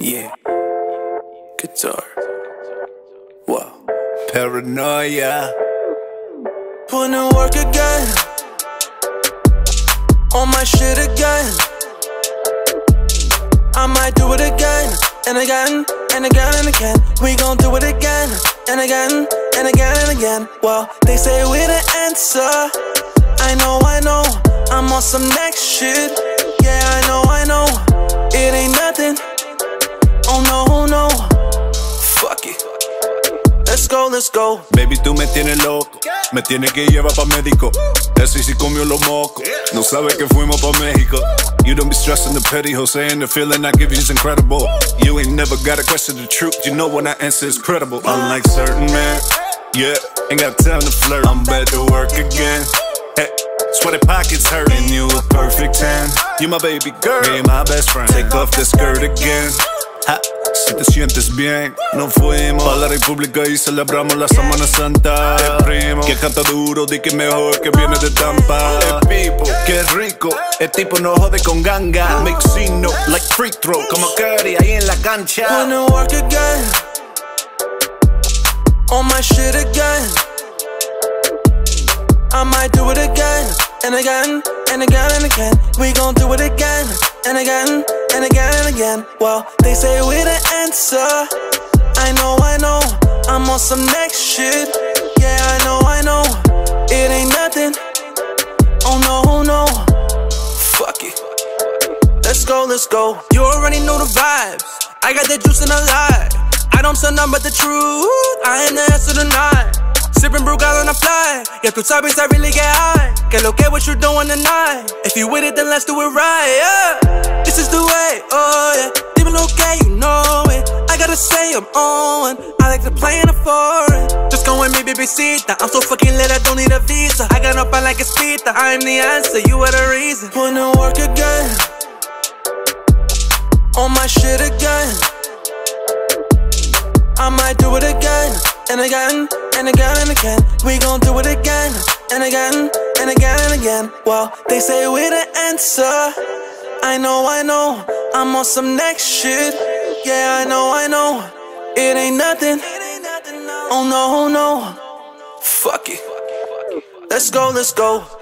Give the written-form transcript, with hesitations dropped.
Yeah. Guitar. Wow. Paranoia. Putting in work again. On my shit again. I might do it again and again and again and again. We gon' do it again and again and again and again. Well, they say we're the answer. I know, I'm on some next shit. Yeah, I know, it ain't nothing. Oh no, fuck it. Let's go. Baby, tú me tienes loco. Me tienes que llevar pa' médico. Ese sí comió los mocos. No sabe que fuimos pa' México. You don't be stressing the petty, Jose, and the feeling I give you is incredible. You ain't never gotta question the truth. You know when I answer is credible. Unlike certain men, yeah, ain't got time to flirt. I'm back to work again. Hey, sweaty pockets hurting. You a perfect 10. You my baby girl, me my best friend. Take off the skirt again. Ha, si te sientes bien, nos fuimos pa' la República y celebramos la Semana Santa. El primo que canta duro, di que mejor que viene de Tampa. El Pipo, que rico, el tipo no jode con ganga. Make scene, no, like free throw, como Curry ahí en la cancha. Wanna work again, on my shit again. I might do it again and again and again and again. We gon' do it again and again and again and again. Well, they say we're the answer. I know, I'm on some next shit. Yeah, I know, it ain't nothing. Oh no, fuck it. Let's go. You already know the vibes. I got that juice in a lot. I don't say nothing but the truth. I am the answer tonight. Sippin' brew out on the fly. Yeah, tú sabes I really get high. Que lo que what you doing tonight. If you with it, then let's do it right, yeah. This is the way, oh yeah. Dímelo okay, you know it. I gotta say I'm on. I like to play in the foreign. Just go with me, bebecita. I'm so fucking lit, I don't need a visa. I got up like a speeder. I'm the answer, you are the reason. Putting in work again. On my shit again. I might do it again and again and again and again. We gon' do it again and again and again and again. Well, they say we're the answer. I know, I'm on some next shit. Yeah, I know, it ain't nothing. Oh no, fuck it. Let's go.